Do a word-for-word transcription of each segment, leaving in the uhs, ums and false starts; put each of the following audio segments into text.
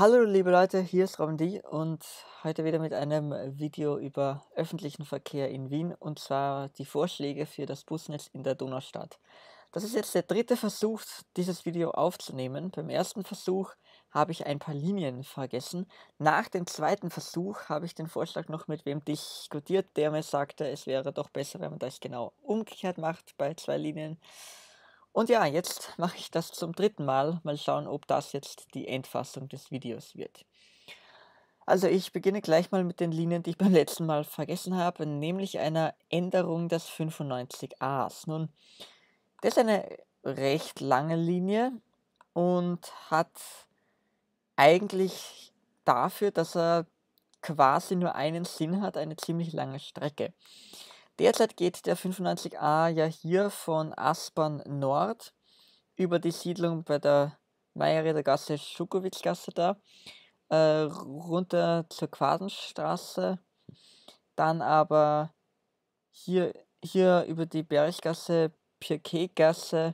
Hallo liebe Leute, hier ist Robin D. und heute wieder mit einem Video über öffentlichen Verkehr in Wien, und zwar die Vorschläge für das Busnetz in der Donaustadt. Das ist jetzt der dritte Versuch, dieses Video aufzunehmen. Beim ersten Versuch habe ich ein paar Linien vergessen. Nach dem zweiten Versuch habe ich den Vorschlag noch mit wem diskutiert, der mir sagte, es wäre doch besser, wenn man das genau umgekehrt macht bei zwei Linien. Und ja, jetzt mache ich das zum dritten Mal. Mal schauen, ob das jetzt die Endfassung des Videos wird. Also ich beginne gleich mal mit den Linien, die ich beim letzten Mal vergessen habe, nämlich einer Änderung des fünfundneunzig a's. Nun, das ist eine recht lange Linie und hat eigentlich dafür, dass er quasi nur einen Sinn hat, eine ziemlich lange Strecke. Derzeit geht der fünfundneunzig a ja hier von Aspern Nord über die Siedlung bei der Meiereder Gasse, Schukowitzgasse da, äh, runter zur Quadenstraße, dann aber hier, hier über die Berggasse, Pirketgasse,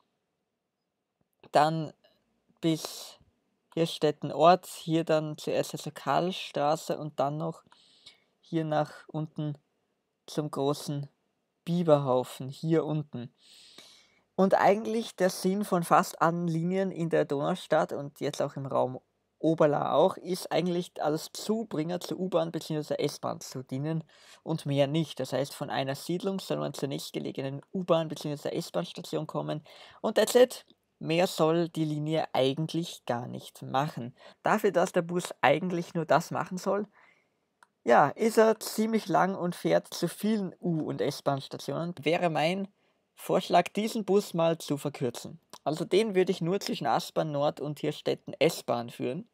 dann bis Hirstetten Ort, hier dann zuerst zur Karlstraße und dann noch hier nach unten zum großen Biberhaufen, hier unten. Und eigentlich der Sinn von fast allen Linien in der Donaustadt und jetzt auch im Raum Oberla auch, ist eigentlich als Zubringer zur U-Bahn bzw. S-Bahn zu dienen und mehr nicht. Das heißt, von einer Siedlung soll man zur nächstgelegenen U-Bahn bzw. S-Bahn-Station kommen und that's it. Mehr soll die Linie eigentlich gar nicht machen. Dafür, dass der Bus eigentlich nur das machen soll, ja, ist er ziemlich lang und fährt zu vielen U- und S-Bahn-Stationen. Wäre mein Vorschlag, diesen Bus mal zu verkürzen. Also den würde ich nur zwischen Aspern Nord und Hirstetten S-Bahn führen.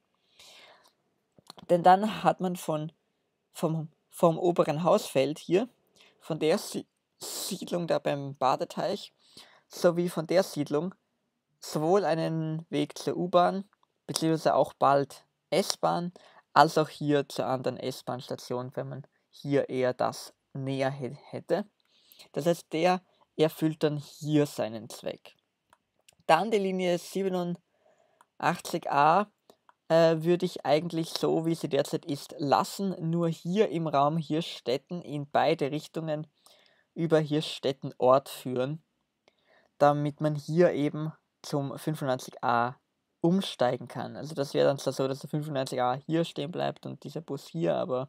Denn dann hat man von, vom, vom oberen Hausfeld hier, von der Sie Siedlung da beim Badeteich, sowie von der Siedlung sowohl einen Weg zur U-Bahn, beziehungsweise auch bald S-Bahn, als auch hier zur anderen S-Bahn-Station, wenn man hier eher das näher hätte. Das heißt, der erfüllt dann hier seinen Zweck. Dann die Linie siebenundachtzig a äh, würde ich eigentlich so, wie sie derzeit ist, lassen. Nur hier im Raum Hirschstetten in beide Richtungen über Hirschstetten Ort führen, damit man hier eben zum fünfundneunzig a umsteigen kann. Also das wäre dann zwar so, dass der fünfundneunzig a hier stehen bleibt und dieser Bus hier, aber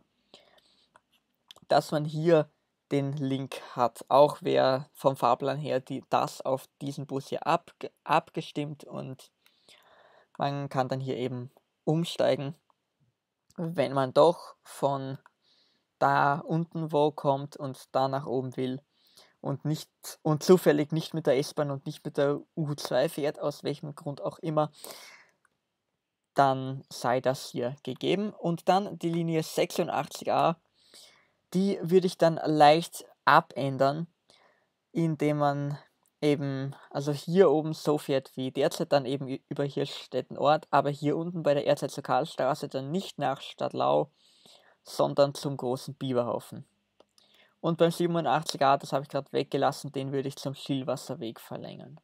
dass man hier den Link hat. Auch wäre vom Fahrplan her die, das auf diesen Bus hier ab, abgestimmt und man kann dann hier eben umsteigen, wenn man doch von da unten wo kommt und da nach oben will und nicht und zufällig nicht mit der S-Bahn und nicht mit der U zwei fährt, aus welchem Grund auch immer, dann sei das hier gegeben. Und dann die Linie sechsundachtzig a, die würde ich dann leicht abändern, indem man eben, also hier oben so fährt wie derzeit, dann eben über Hirschstetten Ort, aber hier unten bei der Erzherzog Karlstraße dann nicht nach Stadlau, sondern zum großen Biberhaufen. Und beim siebenundachtzig a, das habe ich gerade weggelassen, den würde ich zum Schillwasserweg verlängern.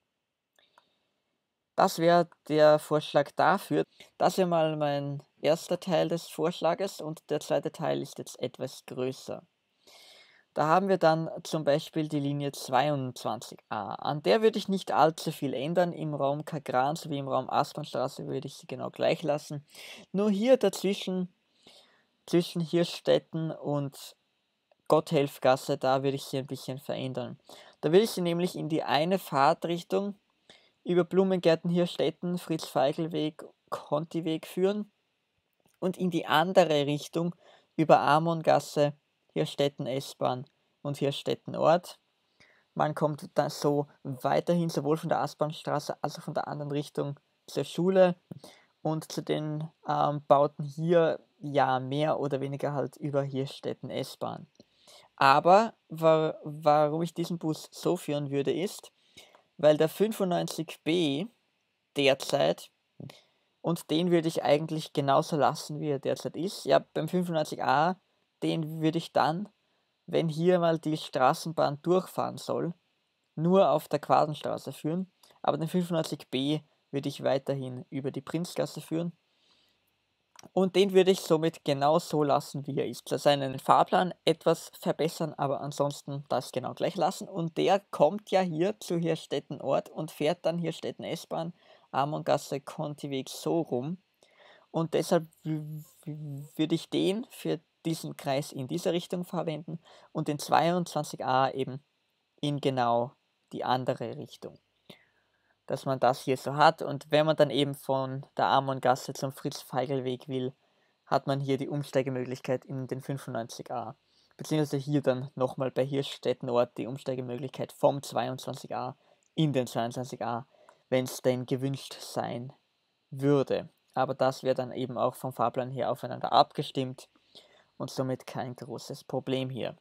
Das wäre der Vorschlag dafür. Das wäre mal mein erster Teil des Vorschlages und der zweite Teil ist jetzt etwas größer. Da haben wir dann zum Beispiel die Linie zweiundzwanzig a. An der würde ich nicht allzu viel ändern. Im Raum Kagran sowie im Raum Aspernstraße würde ich sie genau gleich lassen. Nur hier dazwischen, zwischen Hirschstetten und Gotthelfgasse, da würde ich sie ein bisschen verändern. Da würde ich sie nämlich in die eine Fahrtrichtung über Blumengärten, Hirschstetten, Fritz-Feigl-Weg, Contiweg führen und in die andere Richtung über Amongasse, Hirschstetten S-Bahn und Hirschstetten Ort. Man kommt dann so weiterhin sowohl von der Aspernstraße als auch von der anderen Richtung zur Schule und zu den ähm, Bauten hier ja mehr oder weniger halt über Hirschstetten S-Bahn. Aber wa warum ich diesen Bus so führen würde, ist, weil der fünfundneunzig b derzeit, und den würde ich eigentlich genauso lassen, wie er derzeit ist. Ja, beim fünfundneunzig a, den würde ich dann, wenn hier mal die Straßenbahn durchfahren soll, nur auf der Quadenstraße führen, aber den fünfundneunzig b würde ich weiterhin über die Prinzgasse führen Und den würde ich somit genau so lassen, wie er ist. Also seinen Fahrplan etwas verbessern, aber ansonsten das genau gleich lassen. Und der kommt ja hier zu Hirstetten Ort und fährt dann Hirstetten S-Bahn, Amongasse, Kontiweg so rum. Und deshalb w- w- würde ich den für diesen Kreis in diese Richtung verwenden und den zweiundzwanzig a eben in genau die andere Richtung. Dass man das hier so hat, und wenn man dann eben von der Amongasse zum Fritz-Feigl-Weg will, hat man hier die Umsteigemöglichkeit in den fünfundneunzig a. Beziehungsweise hier dann nochmal bei Hirschstetten Ort die Umsteigemöglichkeit vom zweiundzwanzig a in den zweiundzwanzig a, wenn es denn gewünscht sein würde. Aber das wäre dann eben auch vom Fahrplan her aufeinander abgestimmt und somit kein großes Problem hier.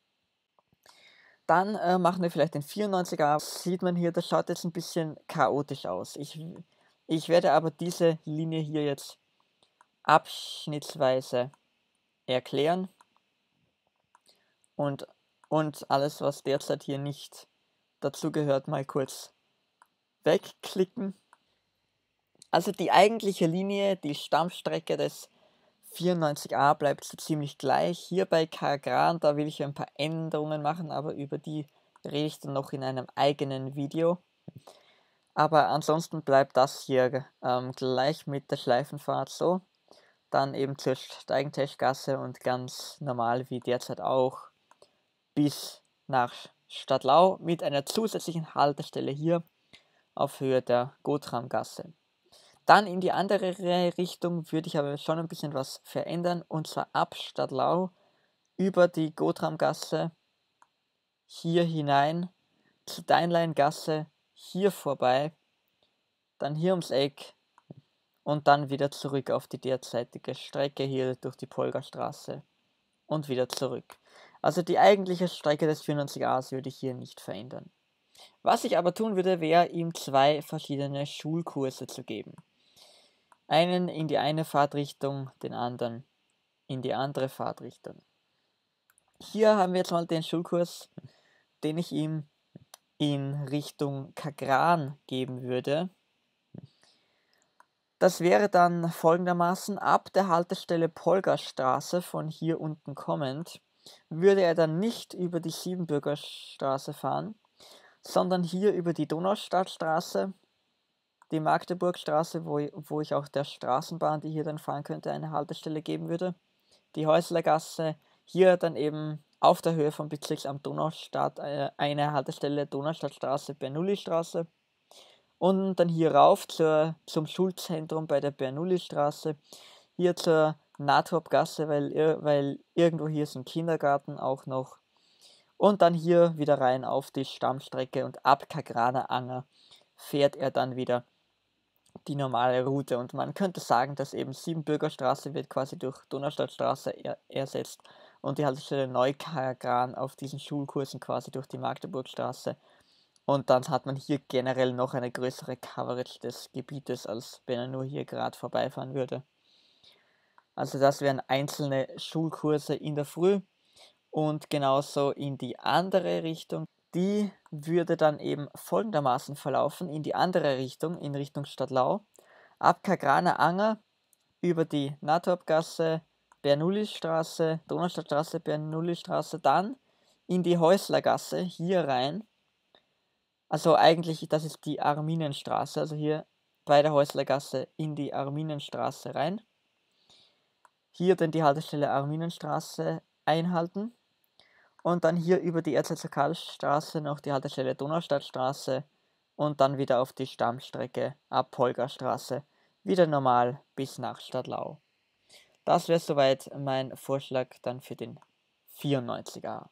Dann äh, machen wir vielleicht den vierundneunzig a. Sieht man hier, das schaut jetzt ein bisschen chaotisch aus. Ich, ich werde aber diese Linie hier jetzt abschnittsweise erklären und, und alles, was derzeit hier nicht dazugehört, mal kurz wegklicken. Also die eigentliche Linie, die Stammstrecke des vierundneunzig a bleibt so ziemlich gleich. Hier bei Kagran, da will ich ein paar Änderungen machen, aber über die rede ich dann noch in einem eigenen Video. Aber ansonsten bleibt das hier ähm, gleich mit der Schleifenfahrt so. Dann eben zur Steigentechgasse und ganz normal wie derzeit auch bis nach Stadtlau mit einer zusätzlichen Haltestelle hier auf Höhe der Gotramgasse. Dann in die andere Richtung würde ich aber schon ein bisschen was verändern, und zwar ab Stadtlau über die Gotramgasse hier hinein zur Deinleingasse hier vorbei, dann hier ums Eck und dann wieder zurück auf die derzeitige Strecke hier durch die Polgerstraße und wieder zurück. Also die eigentliche Strecke des vierundneunzig a's würde ich hier nicht verändern. Was ich aber tun würde, wäre ihm zwei verschiedene Schulkurse zu geben. Einen in die eine Fahrtrichtung, den anderen in die andere Fahrtrichtung. Hier haben wir jetzt mal den Schulkurs, den ich ihm in Richtung Kagran geben würde. Das wäre dann folgendermaßen: ab der Haltestelle Polgerstraße von hier unten kommend, würde er dann nicht über die Siebenbürger Straße fahren, sondern hier über die Donaustadtstraße, die Magdeburgstraße, wo, wo ich auch der Straßenbahn, die hier dann fahren könnte, eine Haltestelle geben würde, die Häuslergasse, hier dann eben auf der Höhe vom Bezirksamt Donaustadt äh, eine Haltestelle Donaustadtstraße, Bernoullistraße, und dann hier rauf zur, zum Schulzentrum bei der Bernoullistraße, hier zur Nathorpgasse, weil, weil irgendwo hier ist ein Kindergarten auch noch, und dann hier wieder rein auf die Stammstrecke, und ab Kagraner Anger fährt er dann wieder die normale Route. Und man könnte sagen, dass eben Siebenbürgerstraße wird quasi durch Donaustadtstraße er ersetzt und die Haltestelle Neukagran auf diesen Schulkursen quasi durch die Magdeburgstraße. Und dann hat man hier generell noch eine größere Coverage des Gebietes, als wenn er nur hier gerade vorbeifahren würde. Also das wären einzelne Schulkurse in der Früh, und genauso in die andere Richtung. Die würde dann eben folgendermaßen verlaufen: in die andere Richtung, in Richtung Stadtlau, ab Kagraner Anger über die Nathorpgasse, Bernoullistraße, Donaustadtstraße, Bernoullistraße, dann in die Häuslergasse hier rein. Also eigentlich, das ist die Arminenstraße, also hier bei der Häuslergasse in die Arminenstraße rein. Hier dann die Haltestelle Arminenstraße einhalten. Und dann hier über die Erzherzog Karl-Straße noch die Haltestelle Donaustadtstraße und dann wieder auf die Stammstrecke ab Polgerstraße, wieder normal bis nach Stadtlau. Das wäre soweit mein Vorschlag dann für den vierundneunzig a.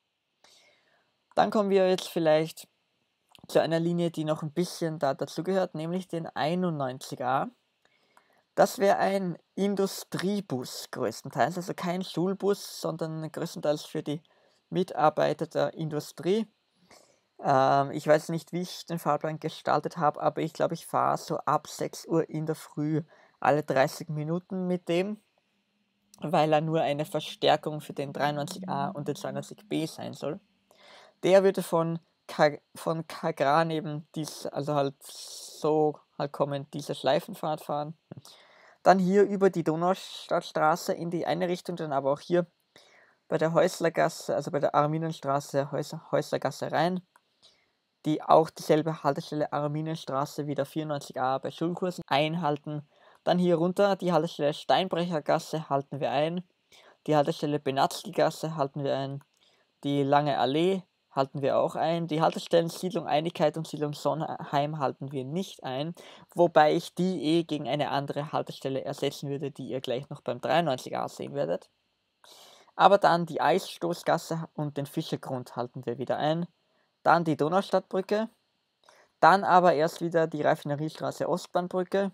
Dann kommen wir jetzt vielleicht zu einer Linie, die noch ein bisschen da dazu gehört, nämlich den einundneunzig a. Das wäre ein Industriebus größtenteils, also kein Schulbus, sondern größtenteils für die Mitarbeiter der Industrie. Ähm, ich weiß nicht, wie ich den Fahrplan gestaltet habe, aber ich glaube, ich fahre so ab sechs Uhr in der Früh alle dreißig Minuten mit dem, weil er nur eine Verstärkung für den dreiundneunzig a und den zweiundneunzig b sein soll. Der würde von, Ka von Kagran eben dies, also halt so halt kommend diese Schleifenfahrt fahren. Dann hier über die Donaustadtstraße in die eine Richtung, dann aber auch hier bei der Häuslergasse, also bei der Arminenstraße, Häusler, Häuslergasse rein, die auch dieselbe Haltestelle Arminenstraße wie der vierundneunzig a bei Schulkursen einhalten. Dann hier runter die Haltestelle Steinbrechergasse halten wir ein, die Haltestelle Benatzky-Gasse halten wir ein, die Lange Allee halten wir auch ein, die Haltestellen Siedlung Einigkeit und Siedlung Sonnheim halten wir nicht ein, wobei ich die eh gegen eine andere Haltestelle ersetzen würde, die ihr gleich noch beim dreiundneunzig a sehen werdet. Aber dann die Eisstoßgasse und den Fischergrund halten wir wieder ein, dann die Donaustadtbrücke, dann aber erst wieder die Raffineriestraße Ostbahnbrücke,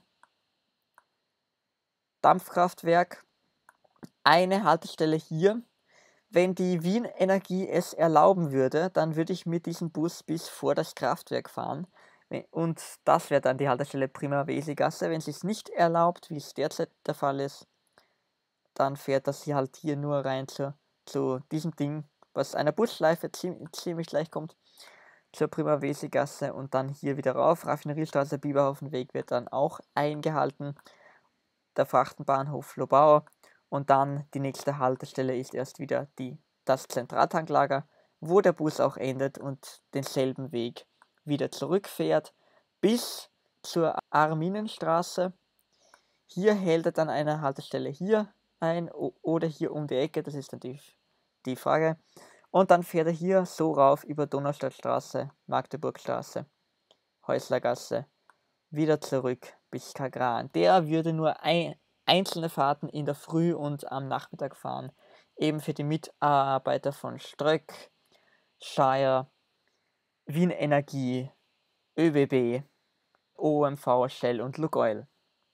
Dampfkraftwerk, eine Haltestelle hier. Wenn die Wien Energie es erlauben würde, dann würde ich mit diesem Bus bis vor das Kraftwerk fahren. Und das wäre dann die Haltestelle Primavesi-Gasse. Wenn sie es nicht erlaubt, wie es derzeit der Fall ist, dann fährt das hier halt hier nur rein zu, zu diesem Ding, was einer Busschleife ziemlich, ziemlich gleich kommt, zur Primavesi-Gasse und dann hier wieder rauf. Raffineriestraße, Bieberhofenweg wird dann auch eingehalten. Der Frachtenbahnhof Lobau. Und dann die nächste Haltestelle ist erst wieder die, das Zentraltanklager, wo der Bus auch endet und denselben Weg wieder zurückfährt bis zur Arminenstraße. Hier hält er dann eine Haltestelle hier ein oder hier um die Ecke, das ist dann die, die Frage. Und dann fährt er hier so rauf über Donaustadtstraße, Magdeburgstraße, Häuslergasse, wieder zurück bis Kagran. Der würde nur ein einzelne Fahrten in der Früh und am Nachmittag fahren. Eben für die Mitarbeiter von Ströck, Shire, Wien Energie, ÖBB, O M V, Shell und Lukoil.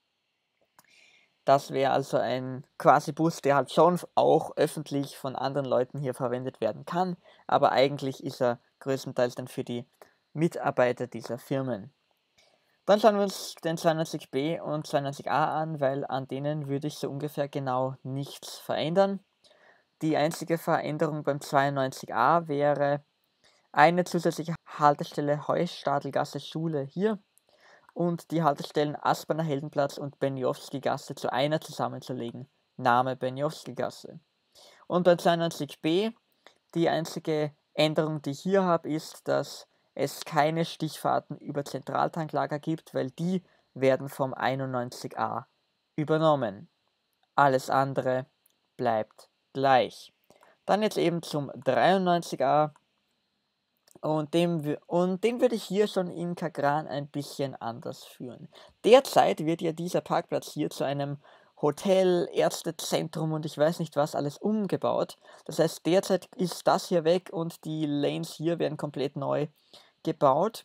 Das wäre also ein quasi Bus, der halt schon auch öffentlich von anderen Leuten hier verwendet werden kann, aber eigentlich ist er größtenteils dann für die Mitarbeiter dieser Firmen. Dann schauen wir uns den zweiundneunzig b und zweiundneunzig a an, weil an denen würde ich so ungefähr genau nichts verändern. Die einzige Veränderung beim zweiundneunzig a wäre eine zusätzliche Haltestelle Heustadelgasse Schule hier und die Haltestellen Asperner Heldenplatz und Benjowski-Gasse zu einer zusammenzulegen. Name Benjowski-Gasse. Und beim zweiundneunzig b, die einzige Änderung, die ich hier habe, ist, dass es keine Stichfahrten über Zentraltanklager gibt, weil die werden vom einundneunzig a übernommen. Alles andere bleibt gleich. Dann jetzt eben zum dreiundneunzig a und, dem, und den würde ich hier schon in Kagran ein bisschen anders führen. Derzeit wird ja dieser Parkplatz hier zu einem Hotel, Ärztezentrum und ich weiß nicht was alles umgebaut. Das heißt, derzeit ist das hier weg und die Lanes hier werden komplett neu gebaut.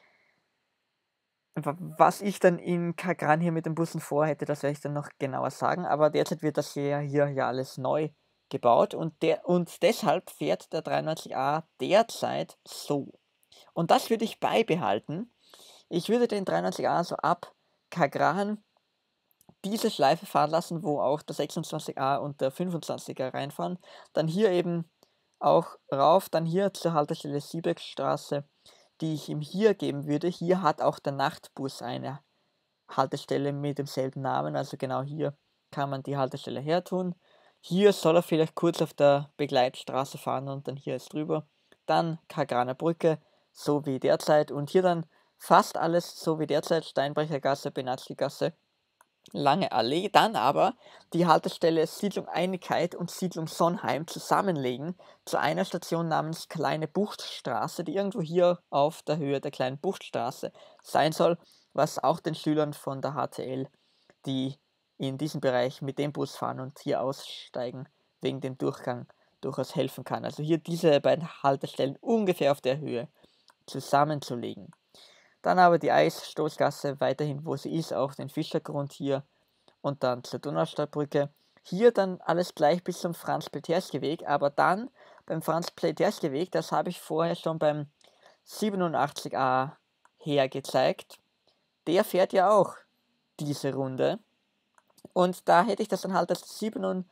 Was ich dann in Kagran hier mit den Bussen vorhätte, das werde ich dann noch genauer sagen. Aber derzeit wird das hier, hier ja alles neu gebaut und, der, und deshalb fährt der dreiundneunzig a derzeit so. Und das würde ich beibehalten. Ich würde den dreiundneunzig a so ab Kagran diese Schleife fahren lassen, wo auch der sechsundzwanzig a und der fünfundzwanziger reinfahren. Dann hier eben auch rauf, dann hier zur Haltestelle Siebeckstraße, die ich ihm hier geben würde. Hier hat auch der Nachtbus eine Haltestelle mit demselben Namen, also genau hier kann man die Haltestelle hertun. Hier soll er vielleicht kurz auf der Begleitstraße fahren und dann hier ist drüber. Dann Kagraner Brücke, so wie derzeit und hier dann fast alles so wie derzeit, Steinbrechergasse, Benatzky-Gasse, Lange Allee, dann aber die Haltestelle Siedlung Einigkeit und Siedlung Sonnheim zusammenlegen zu einer Station namens Kleine Buchtstraße, die irgendwo hier auf der Höhe der Kleinen Buchtstraße sein soll, was auch den Schülern von der H T L, die in diesem Bereich mit dem Bus fahren und hier aussteigen, wegen dem Durchgang durchaus helfen kann. Also hier diese beiden Haltestellen ungefähr auf der Höhe zusammenzulegen. Dann aber die Eisstoßgasse weiterhin, wo sie ist, auch den Fischergrund hier und dann zur Donaustadtbrücke. Hier dann alles gleich bis zum Franz-Pleterski-Weg, aber dann beim Franz-Pleterski-Weg, das habe ich vorher schon beim siebenundachtzig a hergezeigt. Der fährt ja auch diese Runde und da hätte ich das dann halt als siebenundachtzig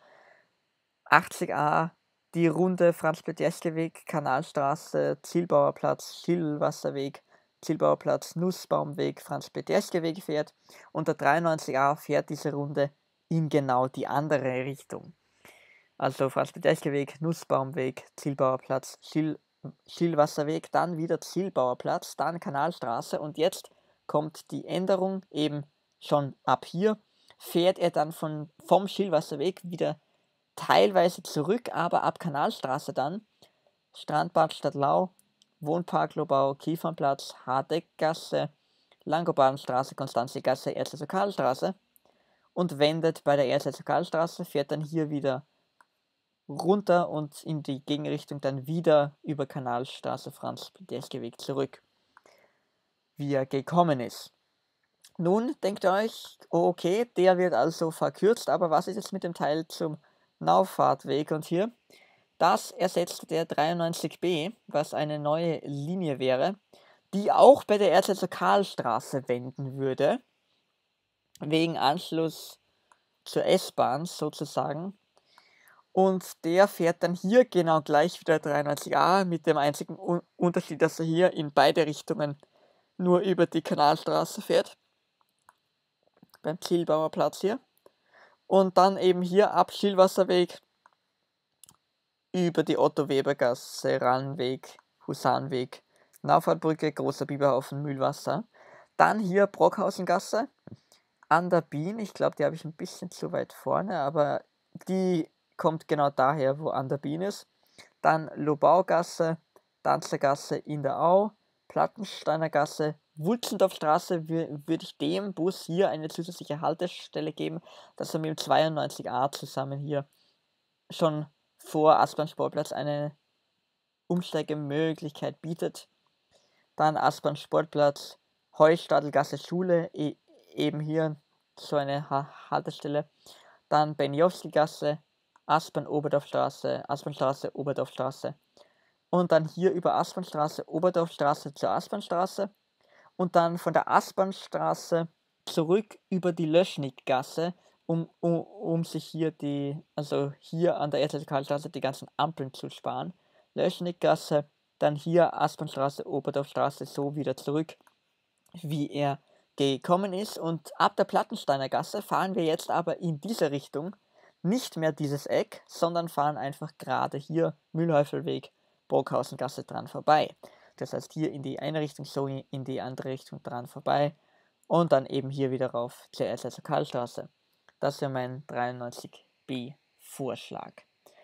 a die Runde Franz-Pleterski-Weg, Kanalstraße, Zielbauerplatz, Schillwasserweg, Zielbauer Platz, Nussbaumweg, Franz-Peterske-Weg fährt und der dreiundneunzig a fährt diese Runde in genau die andere Richtung. Also Franz-Peterske-Weg, Nussbaumweg, Zielbauer Platz, Schiel Schielwasserweg, dann wieder Zielbauer Platz, dann Kanalstraße und jetzt kommt die Änderung, eben schon ab hier fährt er dann von, vom Schielwasserweg wieder teilweise zurück, aber ab Kanalstraße dann, Strandbad Stadtlau, Wohnpark Lobau, Kiefernplatz, Hardeckgasse, Langobardenstraße, Konstanzegasse, Erzlitzer Karlstraße und wendet bei der Erzlitzer Karlstraße, fährt dann hier wieder runter und in die Gegenrichtung dann wieder über Kanalstraße Franz-Peterske-Weg zurück, wie er gekommen ist. Nun denkt ihr euch, oh okay, der wird also verkürzt, aber was ist jetzt mit dem Teil zum Naufahrtweg? Und hier, das ersetzt der dreiundneunzig b, was eine neue Linie wäre, die auch bei der Erzlitzer Karlstraße wenden würde, wegen Anschluss zur S-Bahn sozusagen. Und der fährt dann hier genau gleich wie der dreiundneunzig a, mit dem einzigen U- Unterschied, dass er hier in beide Richtungen nur über die Kanalstraße fährt, beim Zielbauer Platz hier. Und dann eben hier ab Schielwasserweg über die Otto-Weber-Gasse, Rannweg, Husanweg, Naufahrtbrücke, Großer Biberhaufen, Mühlwasser. Dann hier Brockhausengasse, an der Bien, ich glaube, die habe ich ein bisschen zu weit vorne, aber die kommt genau daher, wo an der Bien ist. Dann Lobaugasse, Danzlergasse in der Au, Plattensteiner Gasse, Wulzendorfstraße würde ich dem Bus hier eine zusätzliche Haltestelle geben, dass er mit dem zweiundneunzig a zusammen hier schon vor Aspern Sportplatz eine Umsteigemöglichkeit bietet. Dann Aspern Sportplatz, Heustadelgasse Schule, e eben hier so eine ha Haltestelle. Dann Benjowski-Gasse, Aspern-Oberdorfstraße, Aspernstraße, Oberdorfstraße. Und dann hier über Aspernstraße, Oberdorfstraße zur Aspernstraße. Und dann von der Aspernstraße zurück über die Löschnickgasse, um, um, um sich hier die, also hier an der Erzlitzer Karlstraße die ganzen Ampeln zu sparen. Löschnickgasse, dann hier Aspernstraße, Oberdorfstraße, so wieder zurück, wie er gekommen ist. Und ab der Plattensteiner Gasse fahren wir jetzt aber in diese Richtung nicht mehr dieses Eck, sondern fahren einfach gerade hier Mühlhäufelweg, Brockhausengasse dran vorbei. Das heißt hier in die eine Richtung, so in die andere Richtung dran vorbei und dann eben hier wieder rauf zur Erzlitzer Karlstraße. Das wäre mein dreiundneunzig b Vorschlag.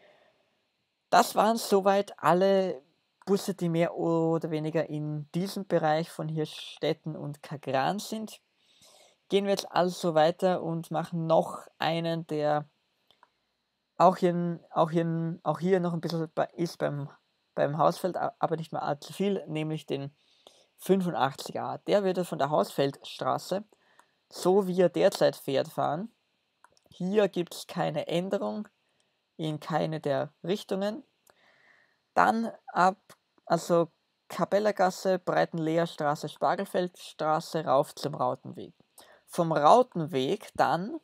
Das waren soweit alle Busse, die mehr oder weniger in diesem Bereich von Hirstetten und Kagran sind. Gehen wir jetzt also weiter und machen noch einen, der auch hier, auch hier, auch hier noch ein bisschen ist beim, beim Hausfeld, aber nicht mehr allzu viel, nämlich den fünfundachtzig a. Der würde von der Hausfeldstraße, so wie er derzeit fährt, fahren. Hier gibt es keine Änderung in keine der Richtungen. Dann ab, also Kapellergasse, Breitenleerstraße, Spargelfeldstraße rauf zum Rautenweg. Vom Rautenweg dann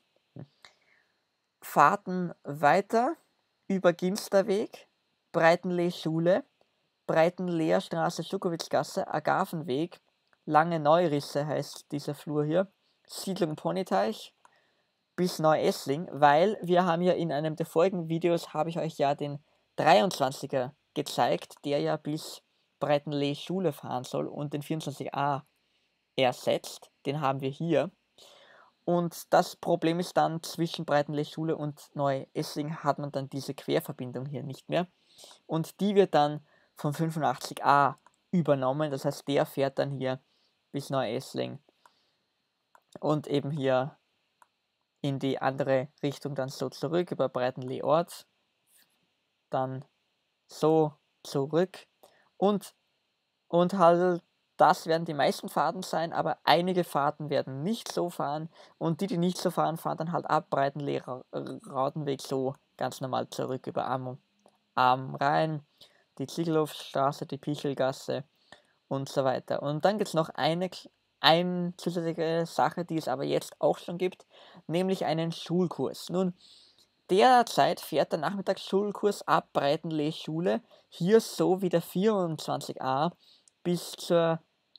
Fahrten weiter über Ginsterweg, Breitenlee-Schule, Breitenleerstraße, Schukowitzgasse, Agavenweg, Lange Neurisse heißt dieser Flur hier, Siedlung Ponyteich bis Neu-Essling, weil wir haben ja in einem der folgenden Videos, habe ich euch ja den dreiundzwanziger gezeigt, der ja bis Breitenlee-Schule fahren soll und den vierundzwanzig a ersetzt. Den haben wir hier. Und das Problem ist dann, zwischen Breitenlee-Schule und Neu-Essling hat man dann diese Querverbindung hier nicht mehr. Und die wird dann vom fünfundachtzig a übernommen. Das heißt, der fährt dann hier bis Neu-Essling und eben hier in die andere Richtung dann so zurück über Breitenlee-Ort, dann so zurück und, und halt, das werden die meisten Fahrten sein, aber einige Fahrten werden nicht so fahren und die, die nicht so fahren, fahren dann halt ab Breitenlee-Rautenweg so ganz normal zurück über Am, Am Rhein, die Ziegelhofstraße, die Pichelgasse und so weiter. Und dann gibt es noch eine, eine zusätzliche Sache, die es aber jetzt auch schon gibt, nämlich einen Schulkurs. Nun, derzeit fährt der Nachmittagsschulkurs ab Breitenlee-Schule hier so wie der vierundzwanzig a bis zur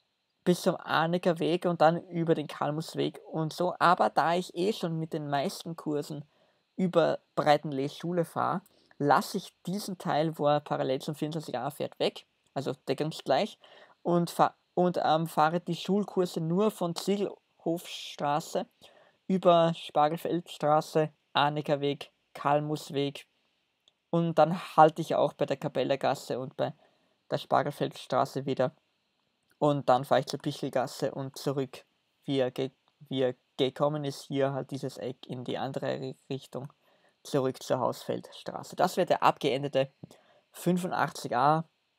bis zum Arniger Weg und dann über den Kalmusweg und so. Aber da ich eh schon mit den meisten Kursen über Breitenlee Schule fahre, lasse ich diesen Teil, wo er parallel zum vierundzwanzig a fährt, weg, also deckungsgleich, und, fahr und ähm, fahre die Schulkurse nur von Ziegelhofstraße über Spargelfeldstraße, Arniger Weg, Kalmusweg, und dann halte ich auch bei der Kapellergasse und bei der Spargelfeldstraße wieder. Und dann fahre ich zur Pichelgasse und zurück, wie er, ge wie er gekommen ist, hier halt dieses Eck in die andere Richtung, zurück zur Hausfeldstraße. Das wäre der abgeendete fünfundachtzig a.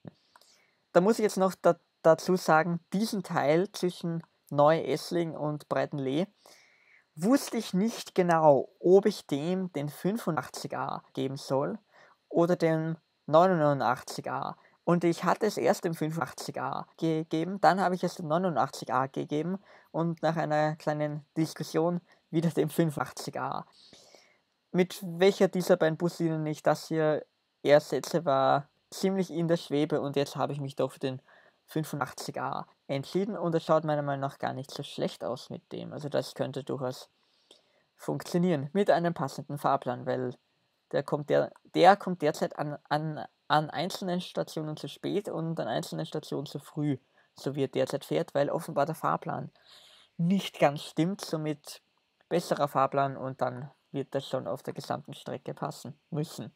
Da muss ich jetzt noch da dazu sagen, diesen Teil zwischen Neu-Essling und Breitenlee wusste ich nicht genau, ob ich dem den fünfundachtzig a geben soll oder dem neunundachtzig a. Und ich hatte es erst dem fünfundachtzig a gegeben, dann habe ich es dem neunundachtzig a gegeben und nach einer kleinen Diskussion wieder dem fünfundachtzig a. Mit welcher dieser beiden Buslinien ich das hier ersetze, war ziemlich in der Schwebe und jetzt habe ich mich doch für den fünfundachtzig a entschieden und es schaut meiner Meinung nach gar nicht so schlecht aus mit dem. Also das könnte durchaus funktionieren mit einem passenden Fahrplan, weil der kommt, der, der kommt derzeit an, an, an einzelnen Stationen zu spät und an einzelnen Stationen zu früh, so wie er derzeit fährt, weil offenbar der Fahrplan nicht ganz stimmt, somit besserer Fahrplan und dann wird das schon auf der gesamten Strecke passen müssen,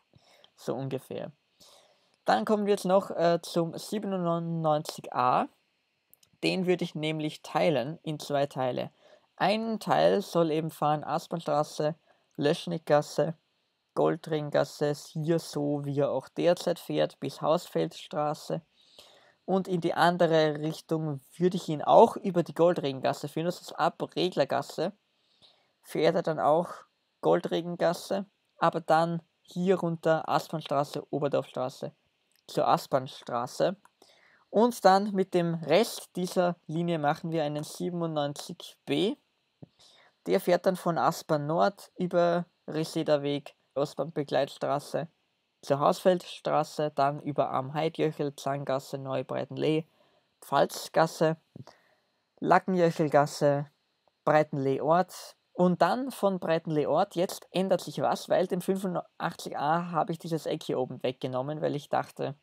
so ungefähr. Dann kommen wir jetzt noch äh, zum siebenundneunzig a, den würde ich nämlich teilen in zwei Teile. Ein Teil soll eben fahren Aspernstraße, Löschnickgasse, Goldringgasse, hier so wie er auch derzeit fährt, bis Hausfeldstraße. Und in die andere Richtung würde ich ihn auch über die Goldringgasse führen, das ist ab Reglergasse. Fährt er dann auch Goldringgasse, aber dann hier runter Aspernstraße, Oberdorfstraße zur Aspernstraße. Und dann mit dem Rest dieser Linie machen wir einen siebenundneunzig b. Der fährt dann von Aspern Nord über Resederweg, Ostbahnbegleitstraße zur Hausfeldstraße, dann über Am Heidjöchel, Zangasse, Neubreitenlee, Pfalzgasse, Lackenjöchelgasse, Breitenlee Ort und dann von Breitenlee Ort, jetzt ändert sich was, weil dem fünfundachtzig a habe ich dieses Eck hier oben weggenommen, weil ich dachte,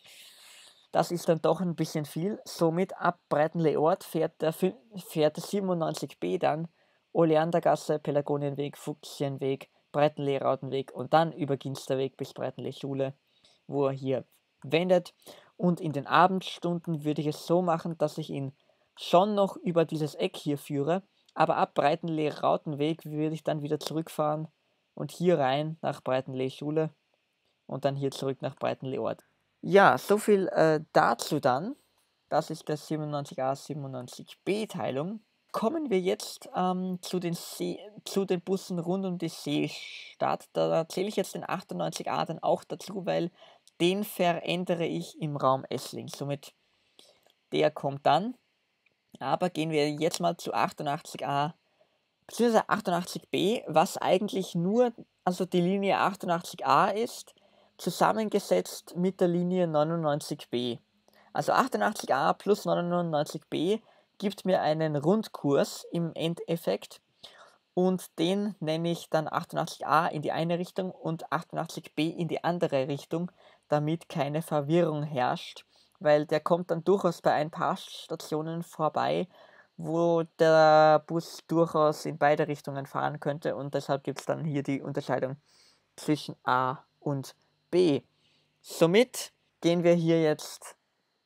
das ist dann doch ein bisschen viel. Somit ab Breitenlee Ort fährt der, fährt der siebenundneunzig b dann Oleandergasse, Pelagonienweg, Fuchsienweg, Breitenlee-Rautenweg und dann über Ginsterweg bis Breitenlee Schule, wo er hier wendet. Und in den Abendstunden würde ich es so machen, dass ich ihn schon noch über dieses Eck hier führe, aber ab Breitenlee-Rautenweg würde ich dann wieder zurückfahren und hier rein nach Breitenlee Schule und dann hier zurück nach Breitenlee Ort. Ja, soviel äh, dazu dann. Das ist der siebenundneunzig a siebenundneunzig b Teilung. Kommen wir jetzt ähm, zu, den See, zu den Bussen rund um die Seestadt. Da zähle ich jetzt den achtundneunzig a dann auch dazu, weil den verändere ich im Raum Essling. Somit der kommt dann. Aber gehen wir jetzt mal zu achtundachtzig a bzw. achtundachtzig b, was eigentlich nur, also die Linie achtundachtzig a ist, zusammengesetzt mit der Linie neunundneunzig b. Also achtundachtzig a plus neunundneunzig b gibt mir einen Rundkurs im Endeffekt und den nenne ich dann achtundachtzig a in die eine Richtung und achtundachtzig b in die andere Richtung, damit keine Verwirrung herrscht, weil der kommt dann durchaus bei ein paar Stationen vorbei, wo der Bus durchaus in beide Richtungen fahren könnte und deshalb gibt es dann hier die Unterscheidung zwischen A und B. Somit gehen wir hier jetzt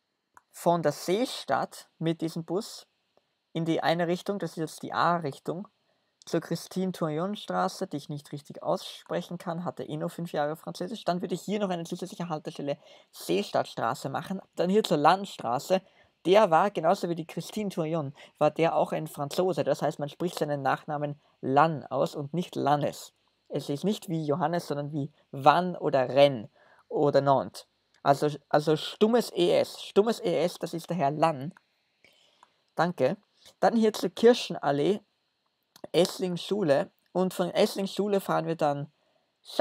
von der Seestadt mit diesem Bus in die eine Richtung, das ist jetzt die A-Richtung, zur Christine-Tourillon-Straße, die ich nicht richtig aussprechen kann, hatte eh nur fünf Jahre Französisch. Dann würde ich hier noch eine zusätzliche Haltestelle Seestadtstraße machen. Dann hier zur Landstraße. Der war, genauso wie die Christine Tourillon, war der auch ein Franzose. Das heißt, man spricht seinen Nachnamen Lan aus und nicht Lannes. Es ist nicht wie Johannes, sondern wie Van oder Ren oder Nantes. Also, also stummes E S. Stummes E S, das ist der Herr Lan. Danke. Dann hier zur Kirchenallee, Essling Schule. Und von Essling Schule fahren wir dann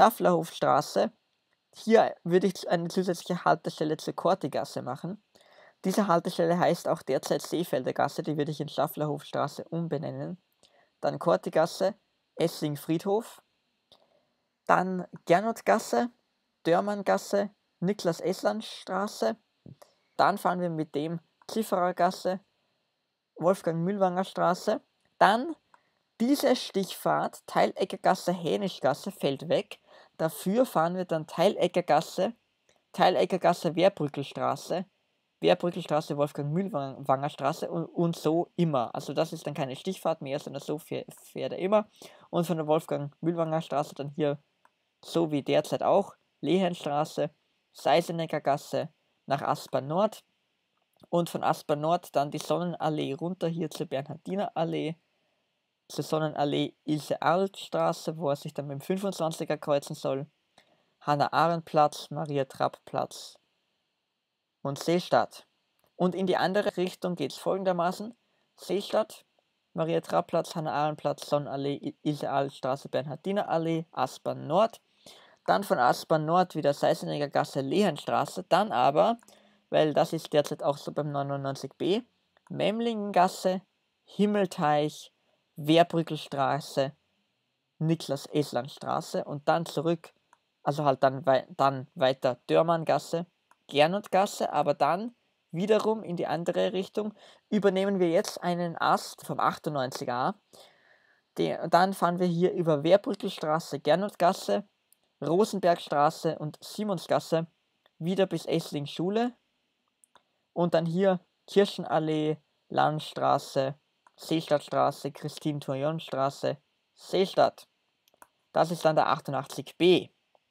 Schafflerhofstraße. Hier würde ich eine zusätzliche Haltestelle zur Kortigasse machen. Diese Haltestelle heißt auch derzeit Seefelder Gasse, die würde ich in Schafflerhofstraße umbenennen. Dann Kortigasse, Essling-Friedhof, dann Gernotgasse, Dörmanngasse, Niklas-Essland-Straße, dann fahren wir mit dem Zifferergasse, Wolfgang-Mühlwanger Straße, dann diese Stichfahrt Teileckergasse, Hänischgasse fällt weg, dafür fahren wir dann Teileckergasse, Teileckergasse, Wehrbrückelstraße, Wehrbrückelstraße, Wolfgang-Mühlwanger Straße und, und so immer. Also das ist dann keine Stichfahrt mehr, sondern so fährt, fährt er immer. Und von der Wolfgang-Mühlwanger Straße dann hier, so wie derzeit auch, Lehenstraße, Seisenecker Gasse nach Aspern Nord und von Aspern Nord dann die Sonnenallee runter hier zur Bernhardiner Allee, zur Sonnenallee Ilse-Arlt-Straße, wo er sich dann mit dem fünfundzwanziger kreuzen soll, Hannah-Arendt-Platz, Maria-Trapp-Platz und Seestadt. Und in die andere Richtung geht es folgendermaßen: Seestadt, Maria-Trapp-Platz, Hannah-Arendt-Platz, Sonnenallee, Ilse-Arlt-Straße, Bernhardiner Allee, Aspern Nord. Dann von Aspern Nord wieder Seisenecker Gasse, Lehenstraße. Dann aber, weil das ist derzeit auch so beim neunundneunzig b, Memlingengasse, Himmelteich, Wehrbrückelstraße, Niklas-Essland-Straße und dann zurück, also halt dann, wei dann weiter Dörmanngasse, Gernotgasse, aber dann wiederum in die andere Richtung übernehmen wir jetzt einen Ast vom achtundneunzig a. Den, dann fahren wir hier über Wehrbrückelstraße, Gernotgasse, Rosenbergstraße und Simonsgasse wieder bis Essling Schule und dann hier Kirchenallee, Landstraße, Seestadtstraße, Christine-Tourillon-Straße, Seestadt. Das ist dann der achtundachtzig b.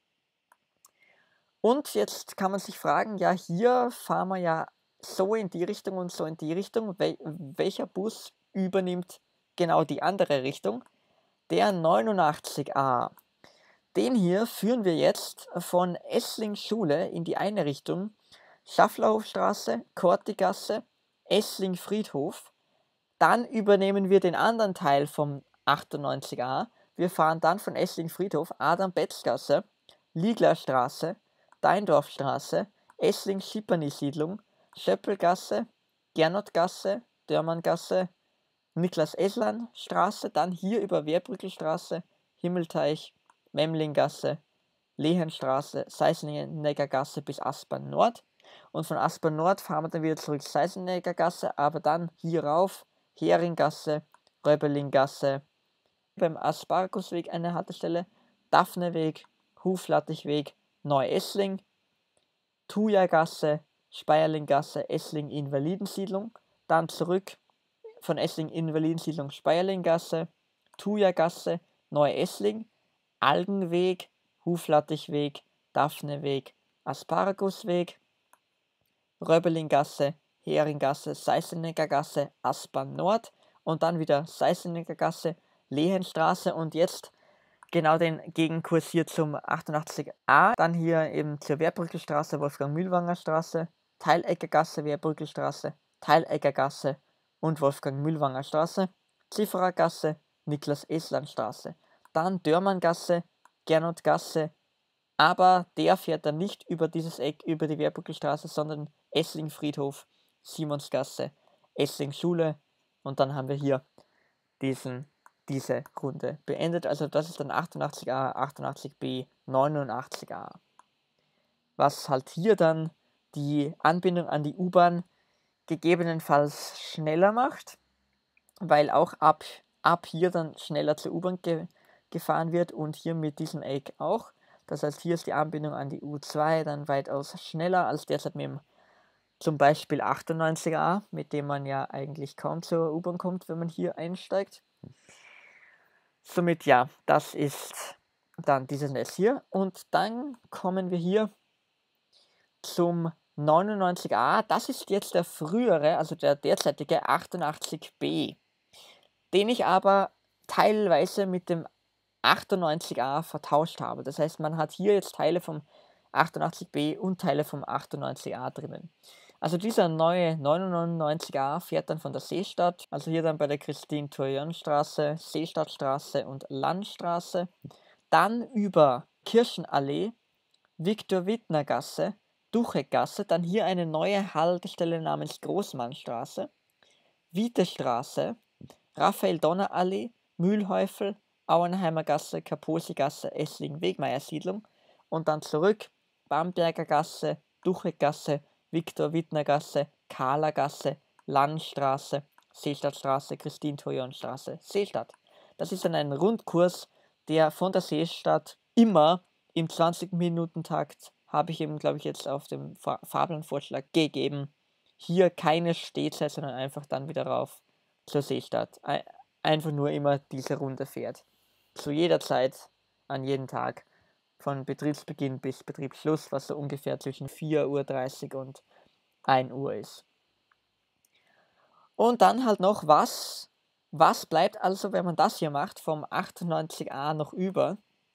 Und jetzt kann man sich fragen, ja, hier fahren wir ja so in die Richtung und so in die Richtung. Wel welcher Bus übernimmt genau die andere Richtung? Der neunundachtzig a. Den hier führen wir jetzt von Essling Schule in die eine Richtung, Schafflerhofstraße, Kortigasse, Essling Friedhof. Dann übernehmen wir den anderen Teil vom achtundneunzig a. Wir fahren dann von Essling Friedhof, Adam-Betz-Gasse, Lieglerstraße, Deindorfstraße, Essling-Schipperny-Siedlung, Schöppelgasse, Gernotgasse, Dörmanngasse, Niklas-Essland-Straße, dann hier über Wehrbrückelstraße, Himmelteich, Memlinggasse, Lehenstraße, Seisenecker Gasse bis Aspern Nord. Und von Aspern Nord fahren wir dann wieder zurück Seisenecker Gasse, aber dann hier rauf, Heringgasse, Röbelinggasse, beim Aspargusweg eine Haltestelle, Daphneweg, Huflattichweg, Neu-Essling, Thuja-Gasse, Speierlinggasse, Essling-Invalidensiedlung, dann zurück von Essling-Invalidensiedlung, Speierlinggasse, Thuja-Gasse, Neu-Essling, Algenweg, Huflattichweg, Daphneweg, Aspargusweg, Röbelinggasse, Heringgasse, Seisenecker Gasse, Aspern Nord und dann wieder Seisenecker Gasse, Lehenstraße und jetzt genau den Gegenkurs hier zum achtundachtzig a. Dann hier eben zur Wehrbrückelstraße, Wolfgang-Mühlwanger Straße, Teileckergasse, Wehrbrückelstraße, Teileckergasse und Wolfgang-Mühlwanger Straße, Zifferergasse, Niklas-Essland-Straße. Dann Dörmanngasse, Gernotgasse, aber der fährt dann nicht über dieses Eck, über die Wehrbrückelstraße, sondern Essling-Friedhof, Simonsgasse, Essling-Schule und dann haben wir hier diesen, diese Runde beendet. Also das ist dann achtundachtzig a, achtundachtzig b, neunundachtzig a. Was halt hier dann die Anbindung an die U-Bahn gegebenenfalls schneller macht, weil auch ab, ab hier dann schneller zur U-Bahn ge gefahren wird und hier mit diesem Eck auch. Das heißt, hier ist die Anbindung an die U zwei dann weitaus schneller als derzeit mit dem zum Beispiel achtundneunzig a, mit dem man ja eigentlich kaum zur U-Bahn kommt, wenn man hier einsteigt. Somit ja, das ist dann dieses Netz hier. Und dann kommen wir hier zum neunundneunzig a. Das ist jetzt der frühere, also der derzeitige achtundachtzig b, den ich aber teilweise mit dem achtundneunzig a vertauscht habe. Das heißt, man hat hier jetzt Teile vom achtundachtzig b und Teile vom achtundneunzig a drinnen. Also dieser neue neunundneunzig a fährt dann von der Seestadt, also hier dann bei der Christine-Tourillon-Straße, Seestadtstraße und Landstraße, dann über Kirchenallee, Viktor-Wittner-Gasse, Ducheggasse, dann hier eine neue Haltestelle namens Großmannstraße, Vitestraße, Raphael-Donner-Allee, Mühlhäufel, Auenheimer Gasse, Kaposi-Gasse, Esslingen-Wegmeier-Siedlung und dann zurück Bamberger Gasse, Ducheggasse, Viktor-Wittner-Gasse, Kahler-Gasse, Landstraße, Seestadtstraße, Christine-Toyon-Straße, Seestadt. Das ist dann ein Rundkurs, der von der Seestadt immer im zwanzig-Minuten-Takt, habe ich eben, glaube ich, jetzt auf dem Fa Fahrplanvorschlag gegeben, hier keine Stehzeit, sondern einfach dann wieder rauf zur Seestadt. Ein, einfach nur immer diese Runde fährt. Zu jeder Zeit, an jedem Tag, von Betriebsbeginn bis Betriebsschluss, was so ungefähr zwischen vier Uhr dreißig und ein Uhr ist. Und dann halt noch, was, was bleibt also, wenn man das hier macht, vom achtundneunzig a noch über?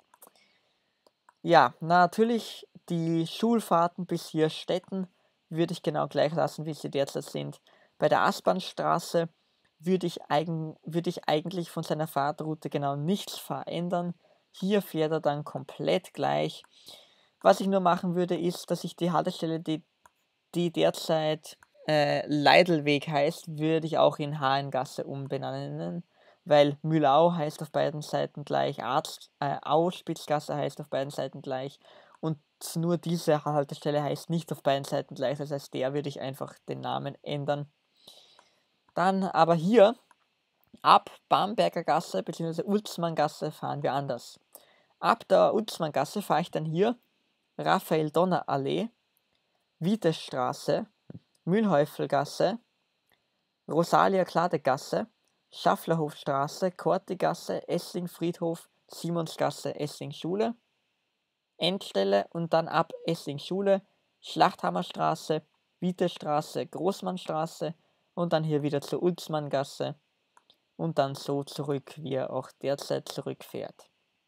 Ja, natürlich die Schulfahrten bis hier Städten würde ich genau gleich lassen, wie sie derzeit sind. Bei der Aspernstraße würde ich, eigen, würde ich eigentlich von seiner Fahrtroute genau nichts verändern. Hier fährt er dann komplett gleich. Was ich nur machen würde, ist, dass ich die Haltestelle, die, die derzeit äh, Leidelweg heißt, würde ich auch in Hahengasse umbenennen, weil Mühlau heißt auf beiden Seiten gleich, Arzt, äh, Auspitzgasse heißt auf beiden Seiten gleich und nur diese Haltestelle heißt nicht auf beiden Seiten gleich, das heißt, der würde ich einfach den Namen ändern. Dann aber hier, ab Bamberger Gasse bzw. Ulzmanngasse fahren wir anders. Ab der Ulzmanngasse fahre ich dann hier Raphael-Donner-Allee, Vitestraße, Mühlhäufelgasse, Rosalia-Klade-Gasse, Schafflerhofstraße, Kortigasse, Essling-Friedhof, Simonsgasse, Essling-Schule, Endstelle und dann ab Essling-Schule, Schlachthammerstraße, Vitestraße, Großmannstraße und dann hier wieder zur Ulzmanngasse und dann so zurück, wie er auch derzeit zurückfährt.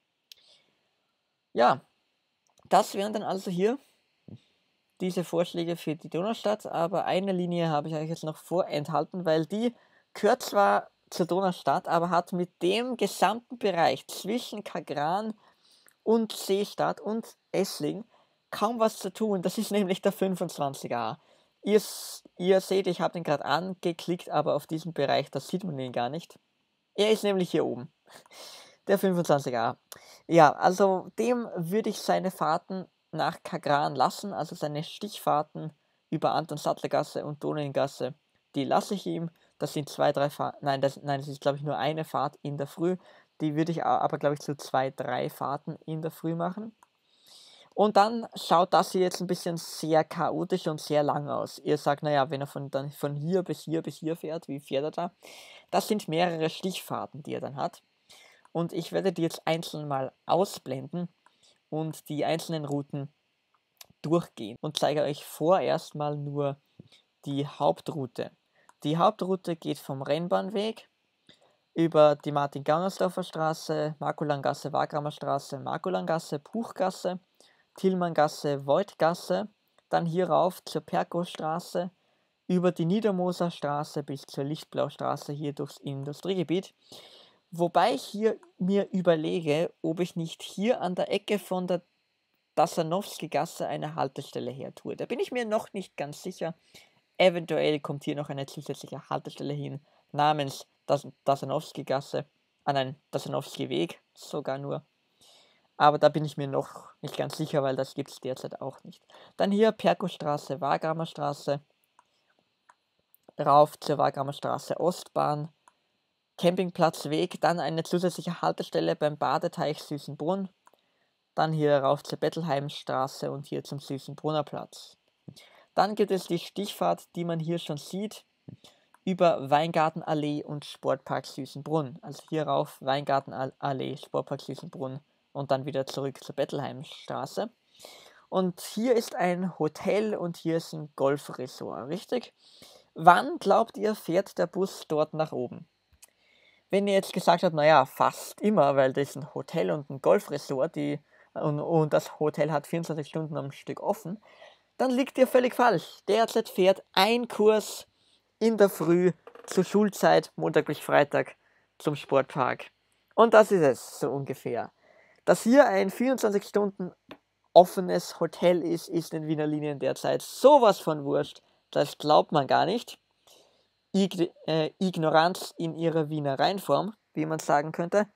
Ja, das wären dann also hier diese Vorschläge für die Donaustadt, aber eine Linie habe ich euch jetzt noch vorenthalten, weil die gehört zwar zur Donaustadt, aber hat mit dem gesamten Bereich zwischen Kagran und Seestadt und Essling kaum was zu tun. Das ist nämlich der fünfundzwanzig a. Ihr, ihr seht, ich habe den gerade angeklickt, aber auf diesem Bereich, da sieht man ihn gar nicht. Er ist nämlich hier oben, der fünfundzwanzig a. Ja, also dem würde ich seine Fahrten nach Kagran lassen, also seine Stichfahrten über Anton-Sattler-Gasse und Donauingasse, die lasse ich ihm. Das sind zwei, drei Fahrten, nein, das, nein, das ist glaube ich nur eine Fahrt in der Früh. Die würde ich aber glaube ich zu zwei, drei Fahrten in der Früh machen. Und dann schaut das hier jetzt ein bisschen sehr chaotisch und sehr lang aus. Ihr sagt, naja, wenn er von, dann von hier bis hier bis hier fährt, wie fährt er da? Das sind mehrere Stichfahrten, die er dann hat. Und ich werde die jetzt einzeln mal ausblenden und die einzelnen Routen durchgehen und zeige euch vorerst mal nur die Hauptroute. Die Hauptroute geht vom Rennbahnweg über die Martin-Gangersdorfer Straße, Markulangasse, Wagramer Straße, Markulangasse, Puchgasse, Tillmanngasse, Voigtgasse, dann hier rauf zur Perkostraße, über die Niedermoser Straße bis zur Lichtblaustraße hier durchs Industriegebiet. Wobei ich hier mir überlege, ob ich nicht hier an der Ecke von der Dasanowski-Gasse eine Haltestelle her tue. Da bin ich mir noch nicht ganz sicher. Eventuell kommt hier noch eine zusätzliche Haltestelle hin, namens Das Dasanowski-Gasse, an einen Dasanowski-Weg sogar nur. Aber da bin ich mir noch nicht ganz sicher, weil das gibt es derzeit auch nicht. Dann hier Perkostraße, Wagramer Straße, rauf zur Wagramer Straße Ostbahn, Campingplatzweg, dann eine zusätzliche Haltestelle beim Badeteich Süßenbrunn, dann hier rauf zur Bettelheimstraße und hier zum Süßenbrunner Platz. Dann gibt es die Stichfahrt, die man hier schon sieht, über Weingartenallee und Sportpark Süßenbrunn. Also hier rauf Weingartenallee, Sportpark Süßenbrunn und dann wieder zurück zur Bettelheimstraße. Und hier ist ein Hotel und hier ist ein Golfresort, richtig? Wann, glaubt ihr, fährt der Bus dort nach oben? Wenn ihr jetzt gesagt habt, naja, fast immer, weil das ist ein Hotel und ein Golfresort, die, und, und das Hotel hat vierundzwanzig Stunden am Stück offen, dann liegt ihr völlig falsch. Derzeit fährt ein Kurs in der Früh zur Schulzeit, Montag bis Freitag, zum Sportpark. Und das ist es, so ungefähr. Dass hier ein vierundzwanzig Stunden offenes Hotel ist, ist den Wiener Linien derzeit sowas von wurscht. Das glaubt man gar nicht. Ig äh, Ignoranz in ihrer Wiener Reinform, wie man sagen könnte.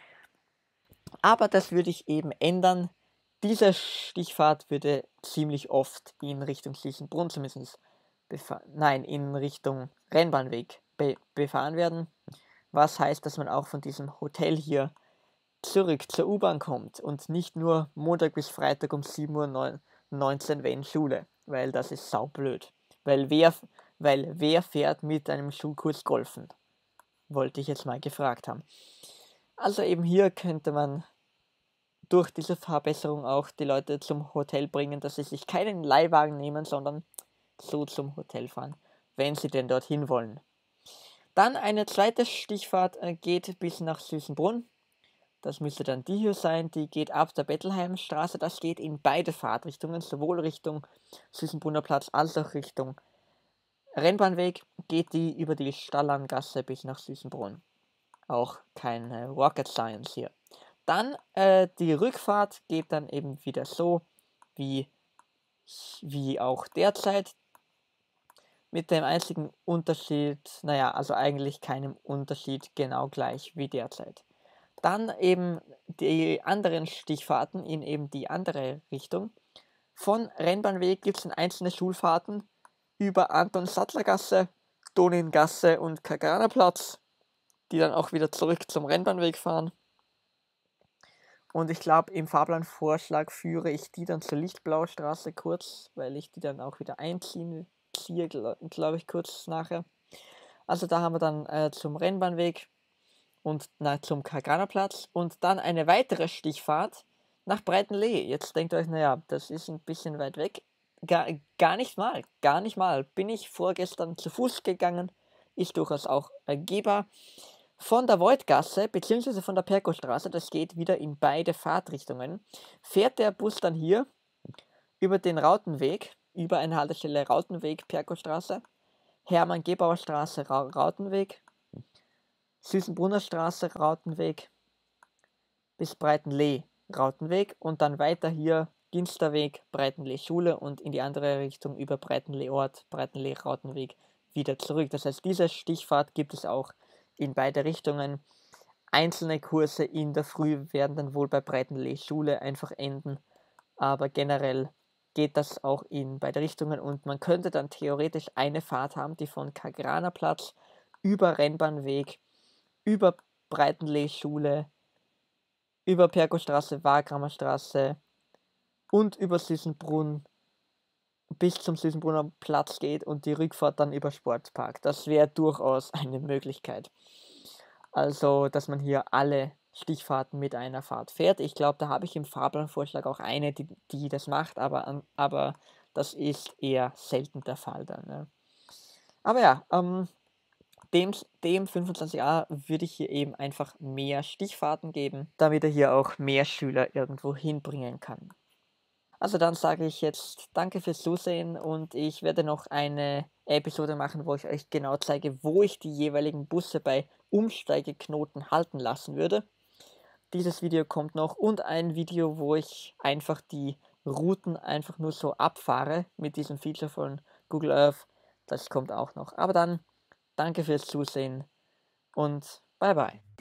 Aber das würde ich eben ändern. Diese Stichfahrt würde ziemlich oft in Richtung Schlichenbrunn zumindest nein, in Richtung Rennbahnweg be befahren werden. Was heißt, dass man auch von diesem Hotel hier zurück zur U-Bahn kommt und nicht nur Montag bis Freitag um sieben Uhr neunzehn, wenn Schule, weil das ist saublöd. Weil wer, weil wer fährt mit einem Schulkurs golfen? Wollte ich jetzt mal gefragt haben. Also eben hier könnte man durch diese Verbesserung auch die Leute zum Hotel bringen, dass sie sich keinen Leihwagen nehmen, sondern so zum Hotel fahren, wenn sie denn dorthin wollen. Dann eine zweite Stichfahrt äh, geht bis nach Süßenbrunn. Das müsste dann die hier sein, die geht ab der Bettelheimstraße. Das geht in beide Fahrtrichtungen, sowohl Richtung Süßenbrunner Platz als auch Richtung Rennbahnweg. Geht die über die Stallerngasse bis nach Süßenbrunn. Auch keine Rocket Science hier. Dann äh, die Rückfahrt geht dann eben wieder so wie, wie auch derzeit. Mit dem einzigen Unterschied, naja, also eigentlich keinem Unterschied, genau gleich wie derzeit. Dann eben die anderen Stichfahrten in eben die andere Richtung. Von Rennbahnweg gibt es einzelne Schulfahrten über Anton-Sattler-Gasse, Doningasse und Kaganerplatz, die dann auch wieder zurück zum Rennbahnweg fahren. Und ich glaube, im Fahrplanvorschlag führe ich die dann zur Lichtblaustraße kurz, weil ich die dann auch wieder einziehen ziehe, glaube glaub ich, kurz nachher. Also da haben wir dann äh, zum Rennbahnweg und na, zum Kaganerplatz und dann eine weitere Stichfahrt nach Breitenlee. Jetzt denkt ihr euch, naja, das ist ein bisschen weit weg. Gar, gar nicht mal, gar nicht mal. Bin ich vorgestern zu Fuß gegangen, ist durchaus auch ergehbar. Von der Voigtgasse bzw. von der Perkostraße, das geht wieder in beide Fahrtrichtungen, fährt der Bus dann hier über den Rautenweg, über eine Haltestelle Rautenweg, Perkostraße, Hermann-Gebauer Straße, Ra Rautenweg, Süßenbrunner Straße, Rautenweg, bis Breitenlee, Rautenweg und dann weiter hier Ginsterweg, Breitenlee Schule und in die andere Richtung über Breitenlee Ort, Breitenlee Rautenweg wieder zurück. Das heißt, diese Stichfahrt gibt es auch in beide Richtungen. Einzelne Kurse in der Früh werden dann wohl bei Breitenlee Schule einfach enden, aber generell geht das auch in beide Richtungen und man könnte dann theoretisch eine Fahrt haben, die von Kagranerplatz über Rennbahnweg, über Breitenlee Schule, über Perkostraße, Wagramer Straße und über Süßenbrunn bis zum Süßenbrunner Platz geht und die Rückfahrt dann über Sportpark. Das wäre durchaus eine Möglichkeit. Also, dass man hier alle Stichfahrten mit einer Fahrt fährt. Ich glaube, da habe ich im Fahrplanvorschlag auch eine, die, die das macht, aber, aber das ist eher selten der Fall dann. Ne? Aber ja, ähm, dem, dem fünfundzwanzig a würde ich hier eben einfach mehr Stichfahrten geben, damit er hier auch mehr Schüler irgendwo hinbringen kann. Also dann sage ich jetzt danke fürs Zusehen und ich werde noch eine Episode machen, wo ich euch genau zeige, wo ich die jeweiligen Busse bei Umsteigeknoten halten lassen würde. Dieses Video kommt noch und ein Video, wo ich einfach die Routen einfach nur so abfahre mit diesem Feature von Google Earth. Das kommt auch noch. Aber dann danke fürs Zusehen und bye bye.